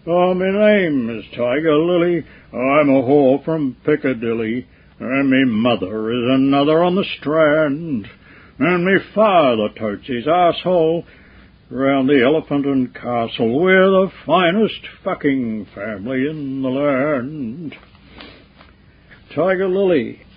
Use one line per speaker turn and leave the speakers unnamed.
Oh, my name is Tiger Lily, I'm a whore from Piccadilly, and me mother is another on the Strand, and me father totes his asshole round the Elephant and Castle. We're the finest fucking family in the land. Tiger Lily.